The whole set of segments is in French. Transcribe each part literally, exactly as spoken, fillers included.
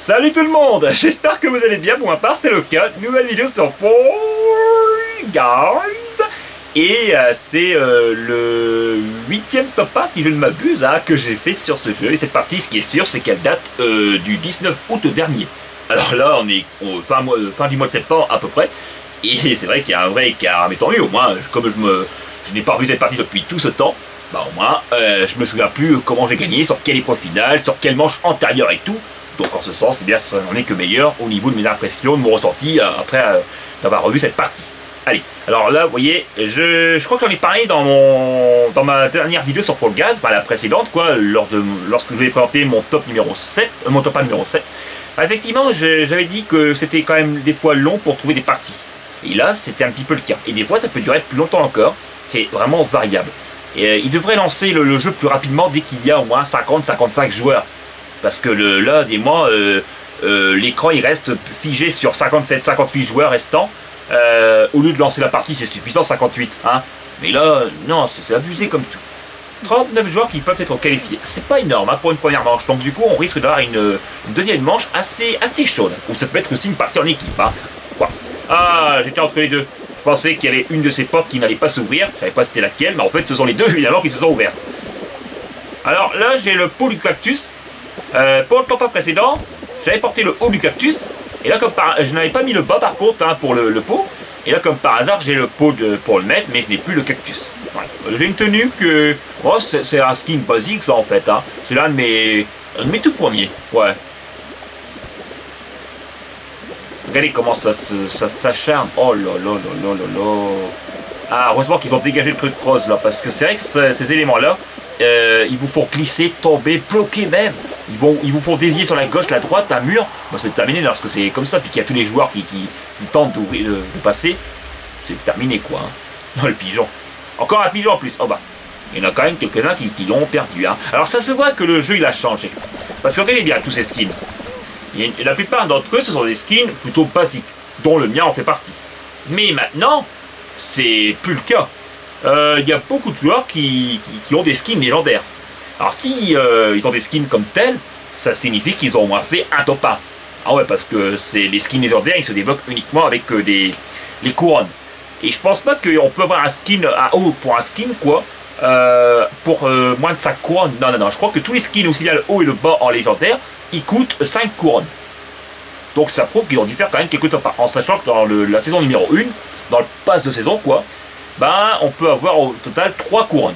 Salut tout le monde, j'espère que vous allez bien, pour ma part c'est le cas, nouvelle vidéo sur Fall Guys. Et euh, c'est euh, le huitième top pas, si je ne m'abuse, hein, que j'ai fait sur ce jeu. Et cette partie, ce qui est sûr, c'est qu'elle date euh, du dix-neuf août dernier. Alors là, on est au fin, mois, fin du mois de septembre à peu près. Et c'est vrai qu'il y a un vrai écart, mais tant mieux, au moins, comme je, me, je n'ai pas revu cette partie depuis tout ce temps, bah au moins, euh, je me souviens plus comment j'ai gagné, sur quelle épreuve finale, sur quelle manche antérieure et tout. Donc en ce sens, eh bien, ça n'en est que meilleur au niveau de mes impressions, de mon ressenti, euh, après euh, d'avoir revu cette partie. Allez, alors là, vous voyez, je, je crois que j'en ai parlé dans, mon, dans ma dernière vidéo sur Fall Guys, bah, la précédente, quoi, lors de, lorsque je vais présenter mon top numéro sept, euh, mon top un numéro sept. Bah, effectivement, j'avais dit que c'était quand même des fois long pour trouver des parties. Et là, c'était un petit peu le cas. Et des fois, ça peut durer plus longtemps encore. C'est vraiment variable. Et euh, il devrait lancer le, le jeu plus rapidement dès qu'il y a au moins cinquante à cinquante-cinq joueurs. Parce que le, là, des mois, euh, euh, l'écran il reste figé sur cinquante-sept à cinquante-huit joueurs restants. Euh, au lieu de lancer la partie, c'est suffisant, cinquante-huit. Hein. Mais là, non, c'est abusé comme tout. trente-neuf joueurs qui peuvent être qualifiés. C'est pas énorme hein, pour une première manche. Donc du coup, on risque d'avoir une, une deuxième manche assez, assez chaude. Ou ça peut être aussi une partie en équipe. Hein. Quoi. Ah, j'étais entre les deux. Je pensais qu'il y avait une de ces portes qui n'allait pas s'ouvrir. Je savais pas c'était laquelle, mais en fait, ce sont les deux évidemment qui se sont ouvertes. Alors là, j'ai le pot du cactus. Euh, pour le top pas précédent, j'avais porté le haut du cactus. Et là, comme par... je n'avais pas mis le bas par contre hein, pour le, le pot. Et là, comme par hasard, j'ai le pot de... pour le mettre, mais je n'ai plus le cactus. Ouais. J'ai une tenue que... Oh, c'est un skin basique, ça, en fait. Hein. C'est l'un de mes... de mes tout premiers. Ouais. Regardez comment ça s'acharne. Oh là là là là là là. Ah, heureusement qu'ils ont dégagé le truc rose, là. Parce que c'est vrai que ce, ces éléments-là, euh, ils vous font glisser, tomber, bloquer même. Ils, vont, ils vous font dévier sur la gauche, la droite, un mur. Bon, c'est terminé lorsque c'est comme ça. Puis qu'il y a tous les joueurs qui, qui, qui tentent de, de, de passer. C'est terminé, quoi. Hein. Oh, le pigeon. Encore un pigeon en plus. Oh bah. Il y en a quand même quelques-uns qui, qui l'ont perdu. Hein. Alors ça se voit que le jeu, il a changé. Parce que regardez bien tous ces skins. Et la plupart d'entre eux, ce sont des skins plutôt basiques, dont le mien en fait partie. Mais maintenant, c'est plus le cas. Il euh, y a beaucoup de joueurs qui, qui, qui ont des skins légendaires. Alors si euh, ils ont des skins comme tels, ça signifie qu'ils ont au moins fait un top un. Ah ouais, parce que les skins légendaires, ils se débloquent uniquement avec euh, des, les couronnes. Et je pense pas qu'on peut avoir un skin à haut pour un skin, quoi, euh, pour euh, moins de cinq couronnes. Non, non, non, je crois que tous les skins, aussi bien le haut et le bas en légendaire, ils coûtent cinq couronnes. Donc ça prouve qu'ils ont dû faire quand même quelques top un. En sachant que dans le, la saison numéro un, dans le pass de saison, quoi, ben on peut avoir au total trois couronnes.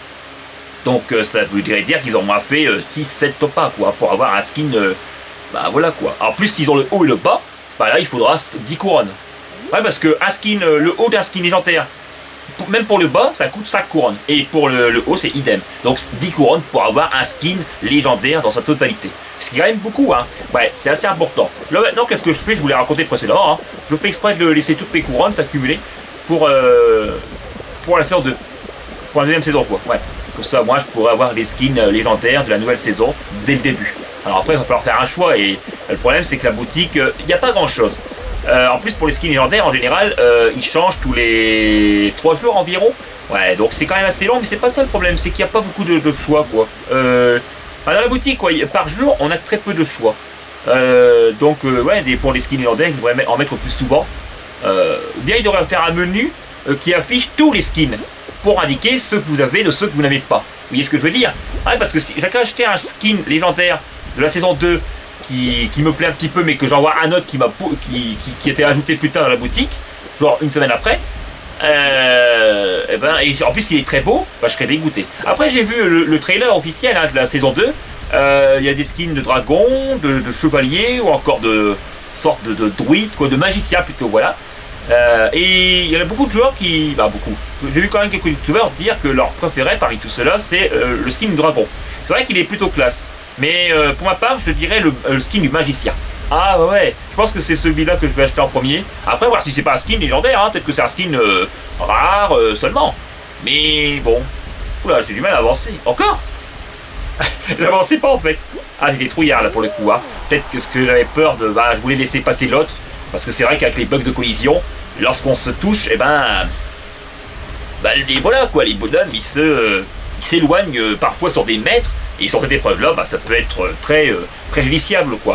Donc euh, ça voudrait dire qu'ils ont moins fait euh, six sept top un, quoi, pour avoir un skin, euh, bah voilà quoi. En plus s'ils ont le haut et le bas, bah là il faudra dix couronnes. Ouais, parce que un skin, euh, le haut d'un skin légendaire, pour, même pour le bas, ça coûte cinq couronnes. Et pour le, le haut, c'est idem. Donc dix couronnes pour avoir un skin légendaire dans sa totalité. Ce qui est quand même beaucoup, hein. Ouais, c'est assez important. Là maintenant, qu'est-ce que je fais? Je vous l'ai raconté précédemment. Hein. Je fais exprès de laisser toutes mes couronnes s'accumuler pour, euh, pour la saison deux. Pour la deuxième saison, quoi. Ouais. Comme ça, moi, je pourrais avoir les skins légendaires de la nouvelle saison dès le début. Alors après, il va falloir faire un choix. Et le problème, c'est que la boutique, il euh, n'y a pas grand-chose. Euh, en plus, pour les skins légendaires, en général, euh, ils changent tous les trois jours environ. Ouais, donc c'est quand même assez long, mais c'est pas ça le problème. C'est qu'il n'y a pas beaucoup de, de choix, quoi. Euh... Dans la boutique, quoi, par jour, on a très peu de choix. Euh, donc, euh, ouais, des, pour les skins légendaires, ils devraient en mettre plus souvent. Euh, bien, ils devraient faire un menu euh, qui affiche tous les skins pour indiquer ceux que vous avez de ceux que vous n'avez pas. Vous voyez ce que je veux dire? Ouais, parce que si j'ai acheté un skin légendaire de la saison deux qui, qui me plaît un petit peu, mais que j'envoie un autre qui m'a qui, qui, qui était ajouté plus tard dans la boutique, genre une semaine après. Euh, et ben, et en plus il est très beau, bah, je serais dégoûté. Après j'ai vu le, le trailer officiel hein, de la saison deux. Il euh, y a des skins de dragon, de, de chevalier ou encore de sorte de, de druide, quoi, de magicien plutôt, voilà. Euh, et il y en a beaucoup de joueurs qui, bah beaucoup. J'ai vu quand même quelques youtubeurs dire que leur préféré parmi tout cela c'est euh, le skin du dragon. C'est vrai qu'il est plutôt classe, mais euh, pour ma part je dirais le, le skin du magicien. Ah ouais, je pense que c'est celui-là que je vais acheter en premier. Après, voir si c'est pas un skin légendaire, hein. Peut-être que c'est un skin euh, rare euh, seulement. Mais bon, oula, j'ai du mal à avancer. Encore? J'avançais pas en fait. Ah, j'ai des trouillards là pour le coup. Hein. Peut-être que ce que j'avais peur de... Bah, je voulais laisser passer l'autre. Parce que c'est vrai qu'avec les bugs de collision, lorsqu'on se touche, eh ben... Bah, les, voilà quoi, les bonhommes, ils se... Euh, ils s'éloignent euh, parfois sur des mètres. Et sur cette épreuve-là, bah, ça peut être très euh, préjudiciable quoi. Hein.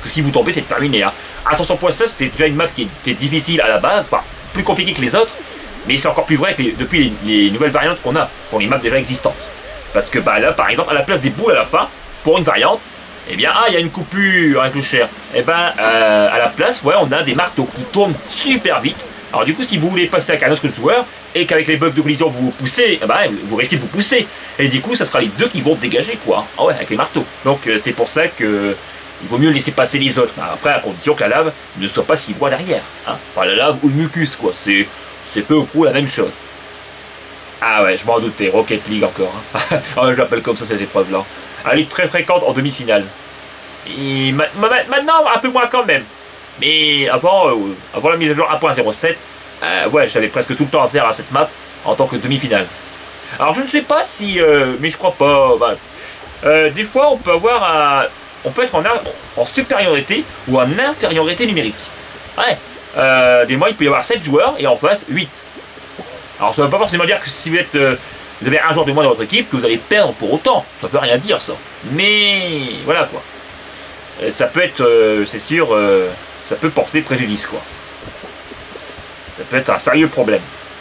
que si vous tombez, c'est terminé. Hein. Ascension point seize, c'était déjà une map qui était difficile à la base, enfin, plus compliquée que les autres, mais c'est encore plus vrai que les, depuis les, les nouvelles variantes qu'on a pour les maps déjà existantes. Parce que bah, là, par exemple, à la place des boules à la fin, pour une variante, eh bien, ah, il y a une coupure avec le cher. Eh ben, euh, à la place, ouais, on a des marteaux qui tournent super vite. Alors du coup, si vous voulez passer avec un autre joueur, et qu'avec les bugs de collision vous vous poussez, eh ben, vous risquez de vous pousser. Et du coup, ça sera les deux qui vont dégager, quoi. Ah ouais, avec les marteaux. Donc euh, c'est pour ça que il vaut mieux laisser passer les autres. Après, à condition que la lave ne soit pas si loin derrière. Hein. Enfin, la lave ou le mucus, quoi. C'est peu ou prou la même chose. Ah ouais, je m'en doutais. Rocket League encore. Hein. Oh, je l'appelle comme ça cette épreuve-là. Elle est très fréquente en demi-finale. Et ma ma maintenant, un peu moins quand même. Mais avant, euh, avant la mise à jour un point zéro sept, euh, ouais, j'avais presque tout le temps à faire à cette map en tant que demi-finale. Alors je ne sais pas si, euh, mais je crois pas. Bah, euh, des fois, on peut avoir un, on peut être en, en supériorité ou en infériorité numérique. Ouais. Euh, des mois, il peut y avoir sept joueurs et en face huit. Alors ça ne veut pas forcément dire que si vous êtes, euh, vous avez un joueur de moins dans votre équipe, que vous allez perdre pour autant. Ça peut rien dire ça. Mais voilà quoi. Euh, ça peut être, euh, c'est sûr. Euh, ça peut porter préjudice, quoi. Ça peut être un sérieux problème.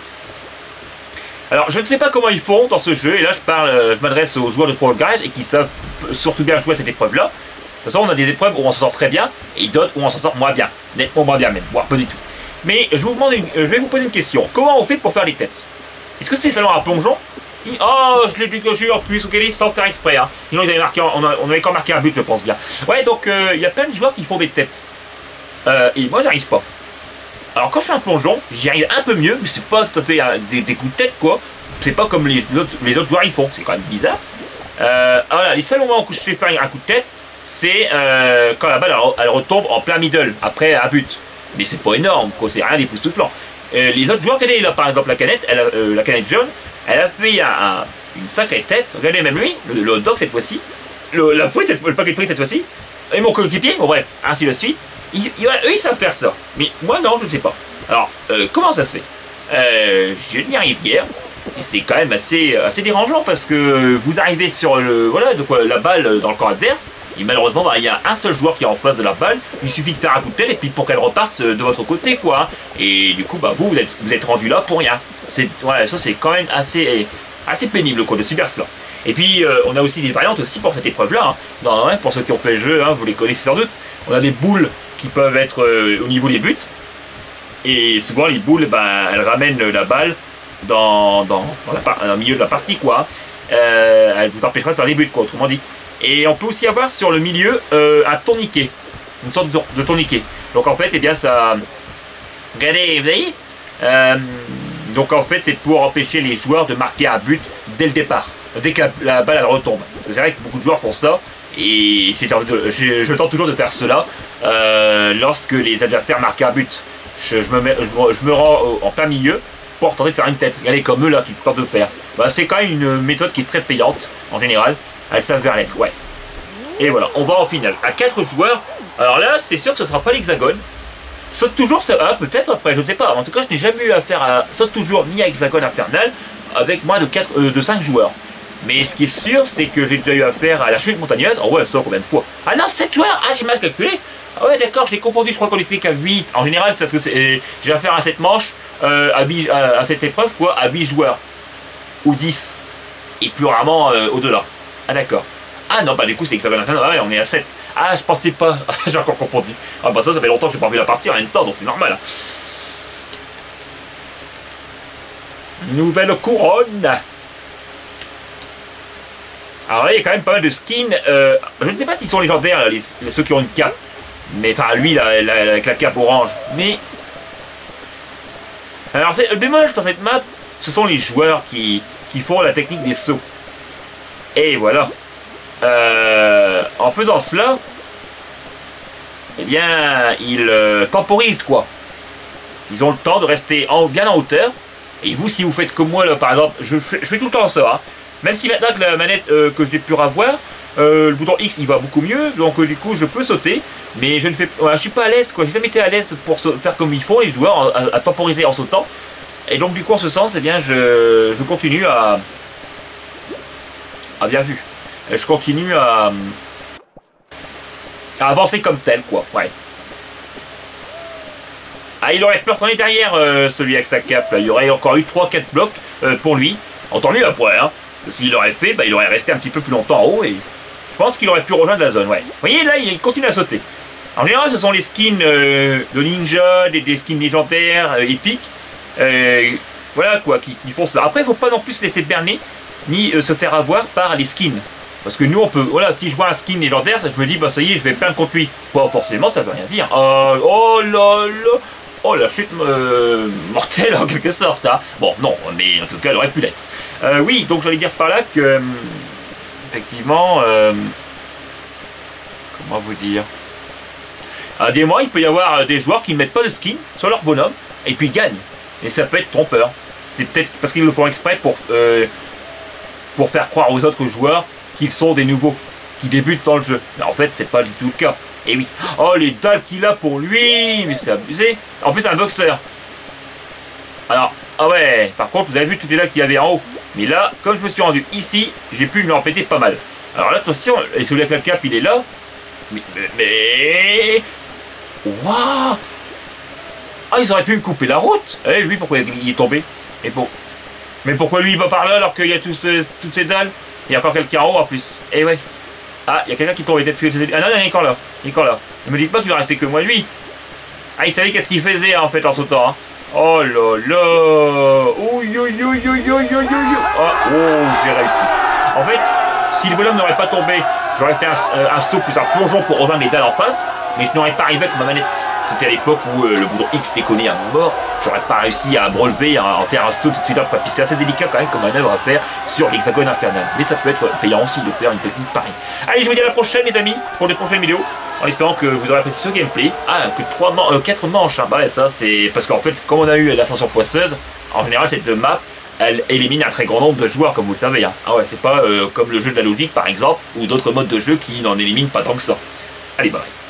Alors, je ne sais pas comment ils font dans ce jeu, et là, je parle, je m'adresse aux joueurs de Fall Guys, et qui savent surtout bien jouer à cette épreuve-là. De toute façon, on a des épreuves où on s'en sort très bien, et d'autres où on s'en sort moins bien. Nettement moins bien même, voire pas du tout. Mais je, vous demande une, je vais vous poser une question. Comment on fait pour faire les têtes? Est-ce que c'est seulement un plongeon? Oh, je l'ai décoché en plus, ok, sans faire exprès. Hein. Sinon, ils avaient marqué, on, a, on avait quand marqué un but, je pense bien. Ouais, donc, il euh, y a plein de joueurs qui font des têtes. Euh, et moi j'arrive pas. Alors quand je fais un plongeon, j'y arrive un peu mieux, mais c'est pas tout à fait euh, des, des coups de tête quoi. C'est pas comme les autres, les autres joueurs ils font, c'est quand même bizarre. Euh, voilà, les seuls moments où je fais faire un coup de tête, c'est euh, quand la balle elle, elle retombe en plein middle, après un but. Mais c'est pas énorme, quoi, c'est rien d'époustouflant. Euh, les autres joueurs, regardez là par exemple la canette, elle a, euh, la canette jaune, elle a fait un, un, une sacrée tête. Regardez même lui, le, le hot dog cette fois-ci, la fouette, le paquet de frites cette fois-ci, et mon coéquipier, bon bref, ainsi de suite. Ils, ils, eux ils savent faire ça, mais moi non, je ne sais pas. Alors, euh, comment ça se fait? euh, Je n'y arrive guère, et c'est quand même assez, assez dérangeant parce que vous arrivez sur le, voilà, de quoi, la balle dans le camp adverse, et malheureusement, bah, il y a un seul joueur qui est en face de la balle, il suffit de faire un coup de tête et puis pour qu'elle reparte de votre côté, quoi. Et du coup, bah, vous, vous êtes, vous êtes rendu là pour rien. Ouais, ça c'est quand même assez, assez pénible, quoi, de subir cela. Et puis, euh, on a aussi des variantes aussi pour cette épreuve-là. Hein. Non, hein, pour ceux qui ont fait le jeu, hein, vous les connaissez sans doute. On a des boules qui peuvent être euh, au niveau des buts. Et souvent, les boules, ben, elles ramènent la balle dans, dans, dans, la, dans le milieu de la partie, quoi. Euh, elles vous empêcheront de faire des buts, quoi, autrement dit. Et on peut aussi avoir sur le milieu euh, un tourniquet. Une sorte de, de tourniquet. Donc, en fait, eh bien, ça... Regardez, vous voyez euh, donc, en fait, c'est pour empêcher les joueurs de marquer un but dès le départ. Dès que la, la balle, elle retombe. C'est vrai que beaucoup de joueurs font ça. Et je, je tente toujours de faire cela euh, lorsque les adversaires marquent un but. Je, je, me, mets, je, je me rends en plein milieu pour tenter de faire une tête. Regardez comme eux là qui tentent de faire. Bah, c'est quand même une méthode qui est très payante en général. Elles savent vers l'être, ouais. Et voilà, on va en finale à quatre joueurs. Alors là, c'est sûr que ce ne sera pas l'hexagone. Saute toujours, ça ah, peut-être après, je ne sais pas. En tout cas, je n'ai jamais eu affaire à saute toujours ni à hexagone infernal avec moins de, quatre, euh, de cinq joueurs. Mais ce qui est sûr, c'est que j'ai déjà eu affaire à la chute montagneuse. Oh ouais, ça combien de fois? Ah non, sept joueurs. Ah, j'ai mal calculé. Ah ouais, d'accord, je l'ai confondu. Je crois qu'on était qu'à huit. En général, c'est parce que euh, j'ai affaire à cette manche, euh, à, huit, à, à cette épreuve, quoi, à huit joueurs. Ou dix. Et plus rarement euh, au-delà. Ah d'accord. Ah non, bah du coup, c'est hexagone infernal. Ah ouais, on est à sept. Ah, je pensais pas. J'ai encore confondu. Ah bah ça, ça fait longtemps que j'ai pas vu la partie en même temps, donc c'est normal. Nouvelle couronne. Alors là, il y a quand même pas mal de skins. Euh, je ne sais pas s'ils sont légendaires, là, les, les, ceux qui ont une cape. Mais enfin, lui, là, là, avec la cape orange. Mais. Alors, le bémol sur cette map, ce sont les joueurs qui, qui font la technique des sauts. Et voilà. Euh, en faisant cela, eh bien, ils euh, temporisent, quoi. Ils ont le temps de rester en, bien en hauteur. Et vous, si vous faites comme moi, là, par exemple, je, je, je fais tout le temps ça, hein. Même si maintenant que la manette euh, que j'ai pu avoir, euh, le bouton X il va beaucoup mieux, donc euh, du coup je peux sauter, mais je ne fais, voilà, je suis pas à l'aise, quoi. J'ai jamais été à l'aise pour faire comme ils font les joueurs, à, à temporiser en sautant. Et donc du coup en ce sens, eh bien je, je continue à, ah bien vu, je continue à, à avancer comme tel, quoi. Ouais. Ah, il aurait pu retourner derrière euh, celui avec sa cape. Là. Il y aurait encore eu trois quatre blocs euh, pour lui. Tant mieux après. Hein. S'il l'aurait fait, bah, il aurait resté un petit peu plus longtemps en haut. Et je pense qu'il aurait pu rejoindre la zone. Ouais. Vous voyez, là, il continue à sauter. En général, ce sont les skins euh, de ninja, des, des skins légendaires, euh, épiques. Euh, voilà quoi, qui, qui font ça. Après, il ne faut pas non plus se laisser berner, ni euh, se faire avoir par les skins. Parce que nous, on peut. Voilà, si je vois un skin légendaire, je me dis, bah ça y est, je vais plaindre contre lui. Pas forcément, ça veut rien dire. Euh, oh là là. Oh, la chute euh, mortelle en quelque sorte. Hein. Bon, non, mais en tout cas, elle aurait pu l'être. Euh, oui, donc j'allais dire par là que. Euh, effectivement. Euh, comment vous dire à des mois, il peut y avoir des joueurs qui ne mettent pas de skin sur leur bonhomme et puis ils gagnent. Et ça peut être trompeur. C'est peut-être parce qu'ils le font exprès pour, euh, pour faire croire aux autres joueurs qu'ils sont des nouveaux, qui débutent dans le jeu. Mais en fait, c'est pas du tout le cas. Et oui. Oh, les dalles qu'il a pour lui, mais c'est abusé. En plus, c'est un boxeur. Alors, ah ouais, par contre, vous avez vu toutes les dalles qu'il y avait en haut. Mais là, comme je me suis rendu ici, j'ai pu lui en péter pas mal. Alors là, attention, et celui avec la cape, il est là. Mais... mais, mais... Waouh! Ah, ils auraient pu me couper la route. Eh, lui, pourquoi il est tombé? Et pour... Mais pourquoi lui, il va par là alors qu'il y a tous ce, toutes ces dalles? Il y a encore quelqu'un en haut en plus. Eh ouais. Ah, il y a quelqu'un qui tombe. Ah non, il est encore là. Il est encore là. Ne me dites pas qu'il va rester que moi, lui. Ah, il savait qu'est-ce qu'il faisait en fait en sautant. Hein. Oh là là. Ouh, yo, yo, yo, yo, yo, yo, yo. Ah, oh, j'ai réussi. En fait, si le bonhomme n'aurait pas tombé, j'aurais fait un, un saut plus un plongeon pour rejoindre les dalles en face. Mais je n'aurais pas arrivé avec ma manette. C'était à l'époque où euh, le bouton X déconnait à mon mort. J'aurais pas réussi à me relever, à en faire un saut tout de suite après. Puis c'était assez délicat quand même comme manœuvre à faire sur l'hexagone infernal. Mais ça peut être payant aussi de faire une technique pareille. Allez, je vous dis à la prochaine les amis, pour les prochaines vidéos. En espérant que vous aurez apprécié ce gameplay. Ah, que trois man euh, quatre manches. Hein. Bah ouais, ça c'est... Parce qu'en fait, comme on a eu l'ascension poisseuse, en général cette map, elle élimine un très grand nombre de joueurs, comme vous le savez. Hein. Ah ouais, c'est pas euh, comme le jeu de la logique par exemple, ou d'autres modes de jeu qui n'en éliminent pas tant que ça. Allez, bye.